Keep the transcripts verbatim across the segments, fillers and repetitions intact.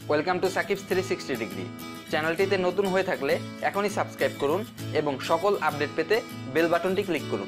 Welcome to Sakib's three sixty degree. চ্যানেলটিতে নতুন হয়ে থাকলে এখনই সাবস্ক্রাইব করুন এবং সকল আপডেট পেতে বেল বাটনটি ক্লিক করুন।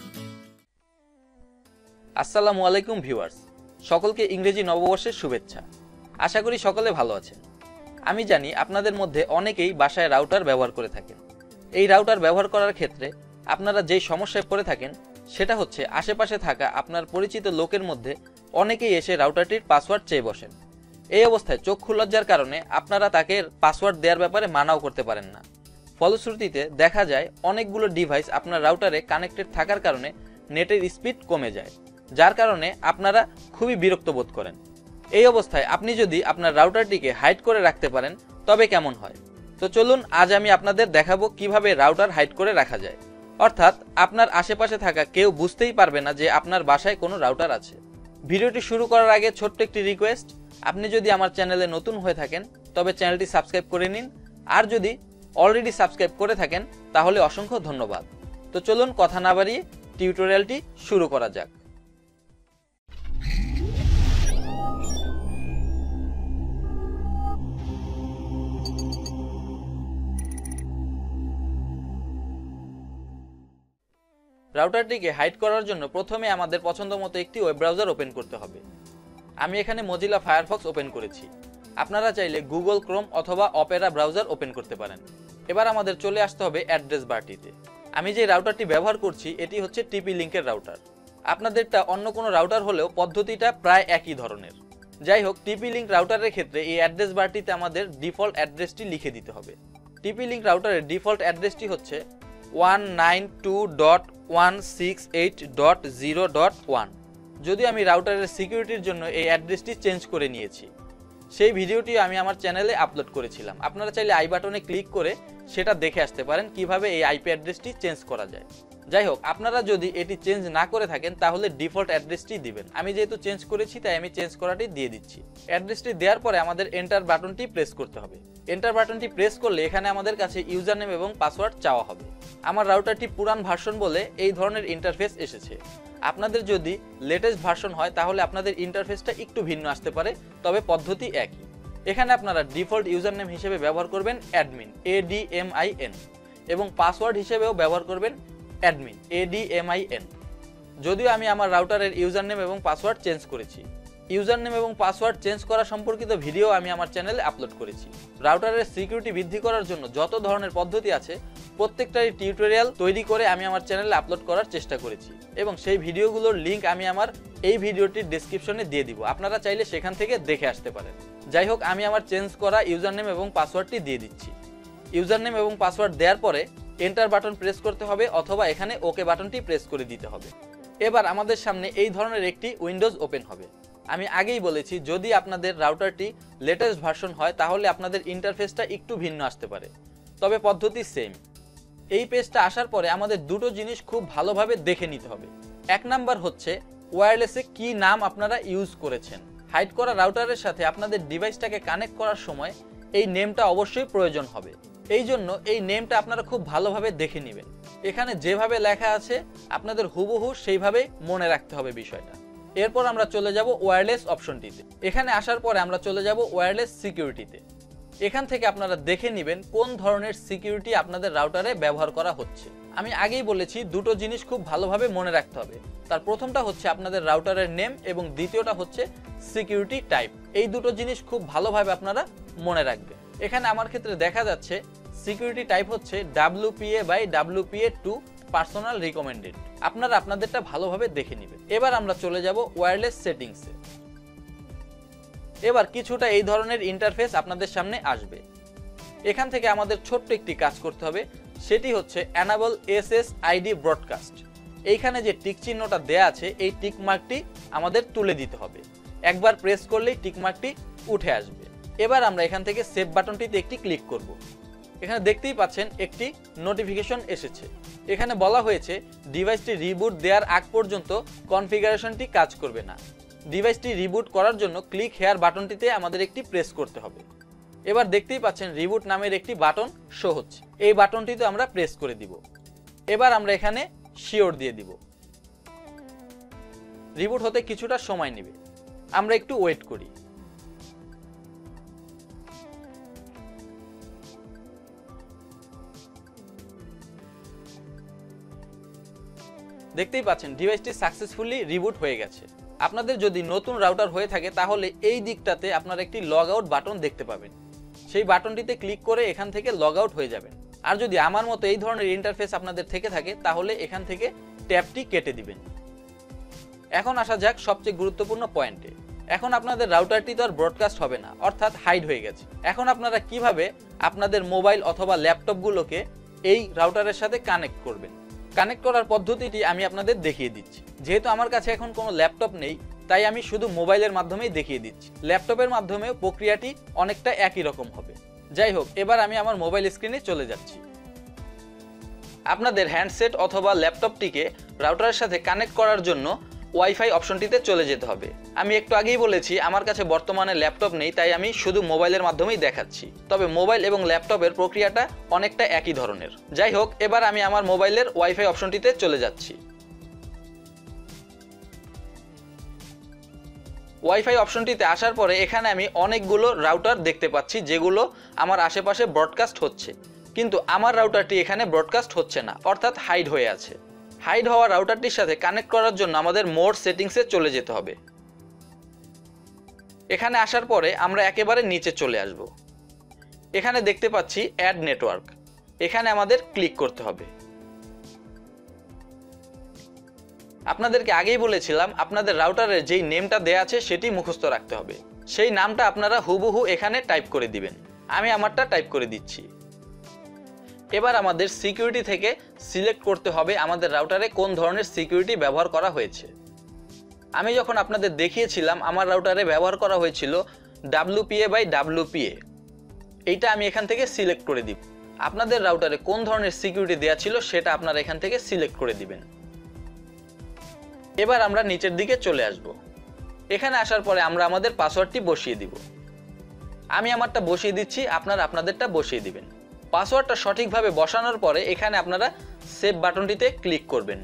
আসসালামু আলাইকুম ভিউয়ার্স, সকলকে ইংরেজি নববর্ষের শুভেচ্ছা। আশা করি সকলে ভালো আছেন। আমি জানি আপনাদের মধ্যে অনেকেই বাসায় রাউটার ব্যবহার করে থাকেন। এই রাউটার ব্যবহার করার ক্ষেত্রে আপনারা যেই সমস্যায় পড়ে থাকেন সেটা হচ্ছে আশেপাশে থাকা আপনার পরিচিত লোকের মধ্যে অনেকেই এসে রাউটারটির পাসওয়ার্ড চেয়ে বসেন। এই অবস্থায় চক্ষু লজ্জার কারণে আপনারা তাকে পাসওয়ার্ড দেওয়ার ব্যাপারে মানাও করতে পারেন না। ফলশ্রুতিতে দেখা যায় অনেকগুলো ডিভাইস আপনার রাউটারে কানেক্টেড থাকার কারণে নেটের স্পিড কমে যায়, যার কারণে আপনারা খুবই বিরক্ত বোধ করেন। এই অবস্থায় আপনি যদি আপনার রাউটারটিকে হাইড করে রাখতে পারেন তবে কেমন হয়? তো চলুন আজ আমি আপনাদের দেখাবো কিভাবে রাউটার হাইড করে রাখা যায়, অর্থাৎ আপনার আশেপাশে থাকা কেউ বুঝতেই পারবে না যে আপনার বাসায় কোনো রাউটার আছে। ভিডিওটি শুরু করার আগে ছোট্ট একটি রিকোয়েস্ট, আপনি যদি আমার চ্যানেলে নতুন হয়ে থাকেন তবে চ্যানেলটি সাবস্ক্রাইব করে নিন, আর যদি অলরেডি সাবস্ক্রাইব করে থাকেন তাহলে অসংখ্য ধন্যবাদ। তো চলুন কথা না বাড়িয়ে টিউটোরিয়ালটি শুরু করা যাক। রাউটারটিকে হাইড করার জন্য প্রথমে আমাদের পছন্দ মতো একটি ওয়েব ব্রাউজার ওপেন করতে হবে। আমি এখানে মজিলা ফায়ারফক্স ওপেন করেছি। আপনারা চাইলে গুগল ক্রোম অথবা অপেরা ব্রাউজার ওপেন করতে পারেন। এবার আমাদের চলে আসতে হবে অ্যাড্রেস বারটিতে। আমি যে রাউটারটি ব্যবহার করছি এটি হচ্ছে টিপি লিঙ্কের রাউটার। আপনাদেরটা অন্য কোনো রাউটার হলেও পদ্ধতিটা প্রায় একই ধরনের। যাই হোক, টিপি লিঙ্ক রাউটারের ক্ষেত্রে এই অ্যাড্রেস বারটিতে আমাদের ডিফল্ট অ্যাড্রেসটি লিখে দিতে হবে। টিপি লিঙ্ক রাউটারের ডিফল্ট অ্যাড্রেসটি হচ্ছে one nine two dot one six eight dot zero dot one. যদি আমি রাউটারের সিকিউরিটির জন্য এই অ্যাড্রেসটি চেঞ্জ করে নিয়েছি, সেই ভিডিওটি আমি আমার চ্যানেলে আপলোড করেছিলাম। আপনারা চাইলে আই বাটনে ক্লিক করে সেটা দেখে আসতে পারেন কিভাবে এই আইপি অ্যাড্রেসটি চেঞ্জ করা যায়। যাই হোক, আপনারা যদি এটি চেঞ্জ না করে থাকেন তাহলে ডিফল্ট অ্যাড্রেসটি দিবেন। আমি যেহেতু চেঞ্জ করেছি তাই আমি চেঞ্জ করাটি দিয়ে দিচ্ছি। অ্যাড্রেসটি দেওয়ার পরে আমাদের এন্টার বাটনটি প্রেস করতে হবে। এন্টার বাটনটি প্রেস করলে এখানে আমাদের কাছে ইউজার নেম এবং পাসওয়ার্ড চাওয়া হবে। আমার রাউটারটি পুরান ভার্সন বলে এই ধরনের ইন্টারফেস এসেছে। আপনাদের যদি লেটেস্ট ভার্সন হয় তাহলে আপনাদের ইন্টারফেসটা একটু ভিন্ন আসতে পারে, তবে পদ্ধতি একই। এখানে আপনারা ডিফল্ট ইউজার নেম হিসেবে ব্যবহার করবেন admin A D M I N এবং পাসওয়ার্ড হিসেবেও ব্যবহার করবেন admin A D M I N. যদিও আমি আমার রাউটারের ইউজার নেম এবং পাসওয়ার্ড চেঞ্জ করেছি। ইউজার নেম এবং পাসওয়ার্ড চেঞ্জ করা সম্পর্কিত ভিডিও আমি আমার চ্যানেলে আপলোড করেছি। রাউটারের সিকিউরিটি বৃদ্ধি করার জন্য যত ধরনের পদ্ধতি আছে প্রত্যেকটারই টিউটোরিয়াল তৈরি করে আমি আমার চ্যানেলে আপলোড করার চেষ্টা করেছি এবং সেই ভিডিওগুলোর লিঙ্ক আমি আমার এই ভিডিওটির ডেসক্রিপশনে দিয়ে দিব। আপনারা চাইলে সেখান থেকে দেখে আসতে পারেন। যাই হোক, আমি আমার চেঞ্জ করা ইউজার নেম এবং পাসওয়ার্ডটি দিয়ে দিচ্ছি। ইউজার নেম এবং পাসওয়ার্ড দেওয়ার পরে এন্টার বাটন প্রেস করতে হবে অথবা এখানে ওকে বাটনটি প্রেস করে দিতে হবে। এবার আমাদের সামনে এই ধরনের একটি উইন্ডোজ ওপেন হবে। আমি আগেই বলেছি, যদি আপনাদের রাউটারটি লেটেস্ট ভার্সন হয় তাহলে আপনাদের ইন্টারফেসটা একটু ভিন্ন আসতে পারে, তবে পদ্ধতি সেম। এই পেজটা আসার পরে আমাদের দুটো জিনিস খুব ভালোভাবে দেখে নিতে হবে। এক নাম্বার হচ্ছে ওয়্যারলেসে কি নাম আপনারা ইউজ করেছেন। হাইড করা রাউটারের সাথে আপনাদের ডিভাইসটাকে কানেক্ট করার সময় এই নেমটা অবশ্যই প্রয়োজন হবে। এই জন্য এই নেমটা আপনারা খুব ভালোভাবে দেখে নেবেন। এখানে যেভাবে লেখা আছে আপনাদের হুবহু সেইভাবে মনে রাখতে হবে বিষয়টা। এরপর আমরা চলে যাব ওয়্যারলেস অপশনটিতে। এখানে আসার পরে আমরা চলে যাব ওয়্যারলেস সিকিউরিটিতে। এখান থেকে আপনারা দেখে নেবেন কোন ধরনের সিকিউরিটি আপনাদের রাউটারে ব্যবহার করা হচ্ছে। আমি আগেই বলেছি দুটো জিনিস খুব ভালোভাবে মনে রাখতে হবে। তার প্রথমটা হচ্ছে আপনাদের রাউটারের নেম এবং দ্বিতীয়টা হচ্ছে সিকিউরিটি টাইপ। এই দুটো জিনিস খুব ভালোভাবে আপনারা মনে রাখবেন। এখানে আমার ক্ষেত্রে দেখা যাচ্ছে সিকিউরিটি টাইপ হচ্ছে W P A by W P A two personal recommended. আপনারা আপনাদেরটা ভালোভাবে দেখে নেবেন। এবার আমরা চলে যাব ওয়্যারলেস সেটিংসে। এবার কিছুটা এই ধরনের ইন্টারফেস আপনাদের সামনে আসবে। এখান থেকে আমাদের ছোট্ট একটি কাজ করতে হবে, সেটি হচ্ছে enable S S I D broadcast. এইখানে যে টিক চিহ্নটা দেয়া আছে এই টিক মার্কটি আমাদের তুলে দিতে হবে। একবার প্রেস করলেই টিক মার্কটি উঠে আসবে। এবার আমরা এখান থেকে সেভ বাটনটিতে একটি ক্লিক করব। এখানে দেখতেই পাচ্ছেন একটি নোটিফিকেশন এসেছে। এখানে বলা হয়েছে ডিভাইসটি রিবুট দেওয়ার আগ পর্যন্ত কনফিগারেশনটি কাজ করবে না। ডিভাইসটি রিবুট করার জন্য ক্লিক হেয়ার বাটনটিতে আমাদের একটি প্রেস করতে হবে। এবার দেখতেই পাচ্ছেন রিবুট নামের একটি বাটন শো হচ্ছে। এই বাটনটিতে আমরা প্রেস করে দিব। এবার আমরা এখানে শিওর দিয়ে দিব। রিবুট হতে কিছুটা সময় নেবে, আমরা একটু ওয়েট করি। দেখতেই পাচ্ছেন ডিভাইসটি সাকসেসফুলি রিবুট হয়ে গেছে। আপনাদের যদি নতুন রাউটার হয়ে থাকে তাহলে এই দিকটাতে আপনারা একটি লগ আউট বাটন দেখতে পাবেন। সেই বাটনটিতে ক্লিক করে এখান থেকে লগ আউট হয়ে যাবেন। আর যদি আমার মতো এই ধরনের ইন্টারফেস আপনাদের থেকে থাকে তাহলে এখান থেকে ট্যাবটি কেটে দিবেন। এখন আসা যাক সবচেয়ে গুরুত্বপূর্ণ পয়েন্টে। এখন আপনাদের রাউটারটি তো আর ব্রডকাস্ট হবে না, অর্থাৎ হাইড হয়ে গেছে। এখন আপনারা কিভাবে আপনাদের মোবাইল অথবা ল্যাপটপগুলোকে এই রাউটারের সাথে কানেক্ট করবেন? কানেক্ট করার পদ্ধতিটি আমি আপনাদের দেখিয়ে দিচ্ছি। যেহেতু আমার কাছে এখন কোনো ল্যাপটপ নেই তাই আমি শুধু মোবাইলের মাধ্যমেই দেখিয়ে দিচ্ছি। ল্যাপটপের মাধ্যমেও প্রক্রিয়াটি অনেকটা একই রকম হবে। যাই হোক, এবার আমি আমার মোবাইল স্ক্রিনে চলে যাচ্ছি। আপনাদের হ্যান্ডসেট অথবা ল্যাপটপটিকে রাউটারের সাথে কানেক্ট করার জন্য ওয়াইফাই অপশনটিতে চলে যেতে হবে। আমি একটু আগেই বলেছি আমার কাছে বর্তমানে ল্যাপটপ নেই, তাই আমি শুধু মোবাইলের মাধ্যমেই দেখাচ্ছি। তবে মোবাইল এবং ল্যাপটপের প্রক্রিয়াটা অনেকটা একই ধরনের। যাই হোক, এবার আমি আমার মোবাইলের ওয়াইফাই অপশনটিতে চলে যাচ্ছি। ওয়াইফাই অপশনটিতে আসার পরে এখানে আমি অনেকগুলো রাউটার দেখতে পাচ্ছি যেগুলো আমার আশেপাশে ব্রডকাস্ট হচ্ছে, কিন্তু আমার রাউটারটি এখানে ব্রডকাস্ট হচ্ছে না, অর্থাৎ হাইড হয়ে আছে। হাইড হওয়া রাউটারটির সাথে কানেক্ট করার জন্য আমাদের মোর সেটিংসে চলে যেতে হবে। এখানে আসার পরে আমরা একেবারে নিচে চলে আসব। এখানে দেখতে পাচ্ছি অ্যাড নেটওয়ার্ক, এখানে আমাদের ক্লিক করতে হবে। আপনাদেরকে আগেই বলেছিলাম আপনাদের রাউটারের যেই নেমটা দেয়া আছে সেটি মুখস্থ রাখতে হবে। সেই নামটা আপনারা হুবহু এখানে টাইপ করে দিবেন। আমি আমারটা টাইপ করে দিচ্ছি। এবার আমাদের সিকিউরিটি থেকে সিলেক্ট করতে হবে আমাদের রাউটারে কোন ধরনের সিকিউরিটি ব্যবহার করা হয়েছে। আমি যখন আপনাদের দেখিয়েছিলাম আমার রাউটারে ব্যবহার করা হয়েছিল ডাব্লিউপিএ বাই ডাব্লিউপিএ। এইটা আমি এখান থেকে সিলেক্ট করে দিব। আপনাদের রাউটারে কোন ধরনের সিকিউরিটি দেওয়া ছিল সেটা আপনারা এখান থেকে সিলেক্ট করে দিবেন। এবার আমরা নিচের দিকে চলে আসব। এখানে আসার পরে আমরা আমাদের পাসওয়ার্ডটি বসিয়ে দিব। আমি আমারটা বসিয়ে দিচ্ছি, আপনারা আপনাদেরটা বসিয়ে দিবেন। পাসওয়ার্ডটা সঠিকভাবে বসানোর পরে এখানে আপনারা সেভ বাটনটিতে ক্লিক করবেন।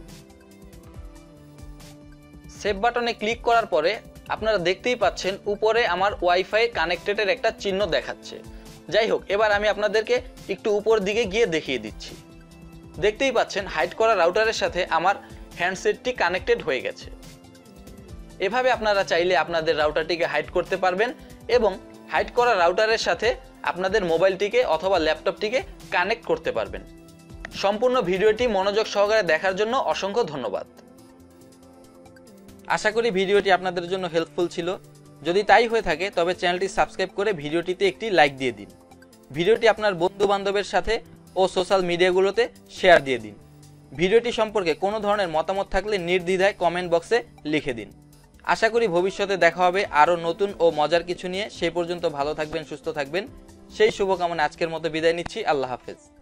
সেভ বাটনে ক্লিক করার পরে আপনারা দেখতেই পাচ্ছেন উপরে আমার ওয়াইফাই কানেক্টেডের একটা চিহ্ন দেখাচ্ছে। যাই হোক, এবার আমি আপনাদেরকে একটু উপর দিকে গিয়ে দেখিয়ে দিচ্ছি। দেখতেই পাচ্ছেন হাইড করা রাউটারের সাথে আমার হ্যান্ডসেটটি কানেক্টেড হয়ে গেছে। এভাবে আপনারা চাইলে আপনাদের রাউটারটিকে হাইড করতে পারবেন এবং হাইড করা রাউটারের সাথে আপনাদের মোবাইলটিকে অথবা ল্যাপটপটিকে কানেক্ট করতে পারবেন। সম্পূর্ণ ভিডিওটি মনোযোগ সহকারে দেখার জন্য অসংখ্য ধন্যবাদ। আশা করি ভিডিওটি আপনাদের জন্য হেল্পফুল ছিল। যদি তাই হয়ে থাকে তবে চ্যানেলটি সাবস্ক্রাইব করে ভিডিওটিতে একটি লাইক দিয়ে দিন। ভিডিওটি আপনার বন্ধু বান্ধবের সাথে ও সোশ্যাল মিডিয়াগুলোতে শেয়ার দিয়ে দিন। ভিডিওটি সম্পর্কে কোনো ধরনের মতামত থাকলে নির্দ্বিধায় কমেন্ট বক্সে লিখে দিন। আশা করি ভবিষ্যতে দেখা হবে আরও নতুন ও মজার কিছু নিয়ে। সেই পর্যন্ত ভালো থাকবেন, সুস্থ থাকবেন। সেই শুভকামনা আজকের মতো বিদায় নিচ্ছি। আল্লাহ হাফেজ।